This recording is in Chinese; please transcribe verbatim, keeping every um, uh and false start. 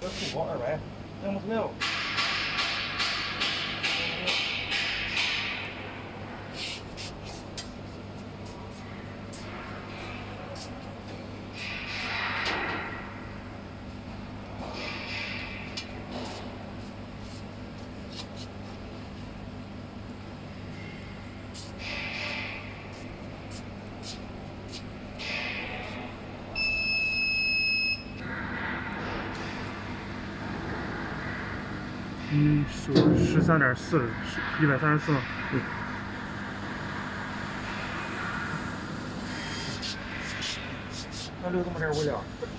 这出口二百，两百四六。 嗯，十十三点四，一百三十四吗？对。 那留这么点物料。